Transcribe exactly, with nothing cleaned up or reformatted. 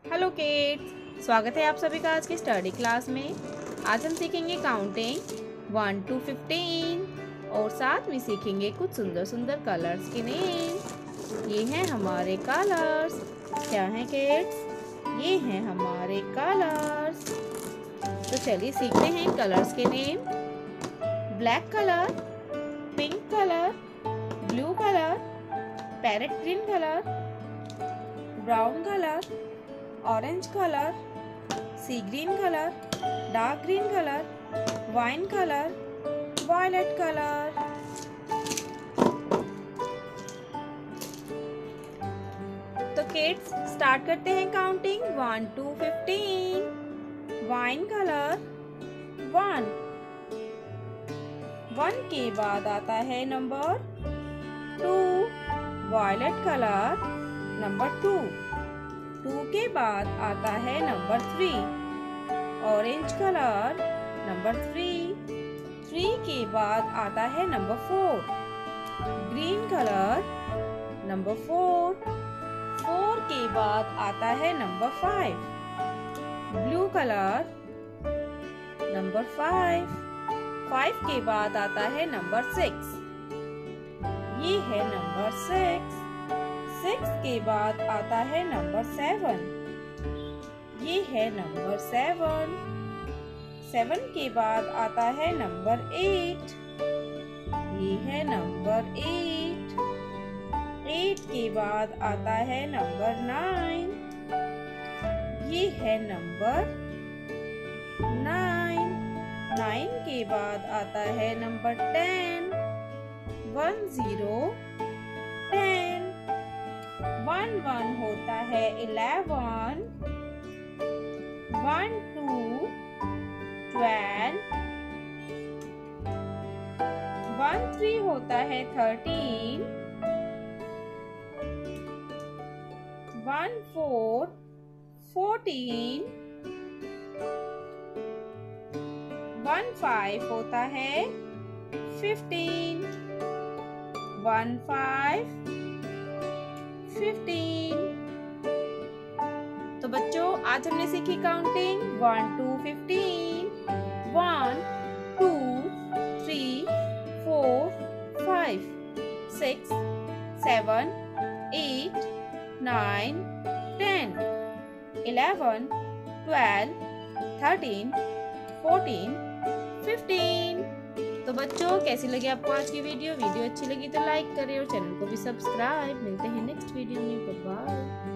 Hello kids, स्वागत है आप सभी का आज की स्टडी क्लास में। आज हम सीखेंगे काउंटिंग वन टू फिफ्टीन और साथ में सीखेंगे कुछ सुंदर सुंदर कलर्स के नेम। ये हैं हमारे कलर्स। क्या हैं किड्स? ये हैं हमारे कलर्स। तो चलिए सीखते हैं कलर्स के name. Black colour, pink colour, blue colour, parrot green colour, brown colour, orange colour, sea green colour, dark green colour, wine colour, violet colour. तो किड्स स्टार्ट करते हैं counting one to fifteen. Wine colour one. One के बाद आता है number two. Violet colour number two. Two के बाद आता है number three. Orange colour number three. Three के बाद आता है number four. Green colour number four. Four के बाद आता है number five. Blue colour number five. Five के बाद आता है नंबर सिक्स। ये है नंबर सिक्स। सिक्स के बाद आता है नंबर सेवन। ये है नंबर सेवन। सेवन के बाद आता है नंबर एट। ये है नंबर एट। एट के बाद आता है नंबर नाइन। ये है नंबर नाइन। नाइन के बाद आता है number ten. One zero ten. One one होता है eleven. One two twelve. One three होता है thirteen. One four fourteen. One five होता है फिफ्टीन। One five fifteen. तो बच्चों आज हमने सीखी counting one to fifteen. One two three four five six seven eight nine ten eleven twelve thirteen fourteen fifteen. तो बच्चों कैसी लगी आपको आज की वीडियो? वीडियो अच्छी लगी तो लाइक करें और चैनल को भी सब्सक्राइब। मिलते हैं नेक्स्ट वीडियो में। Bye bye.